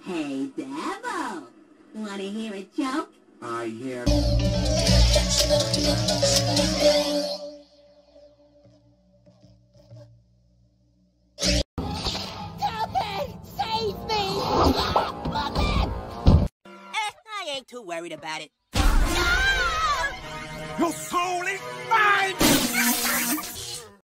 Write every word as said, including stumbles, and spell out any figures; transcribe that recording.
Hey, Devil. Wanna hear a joke? I hear... Cuphead, save me! Cuphead! Eh, I ain't too worried about it. Your soul is mine!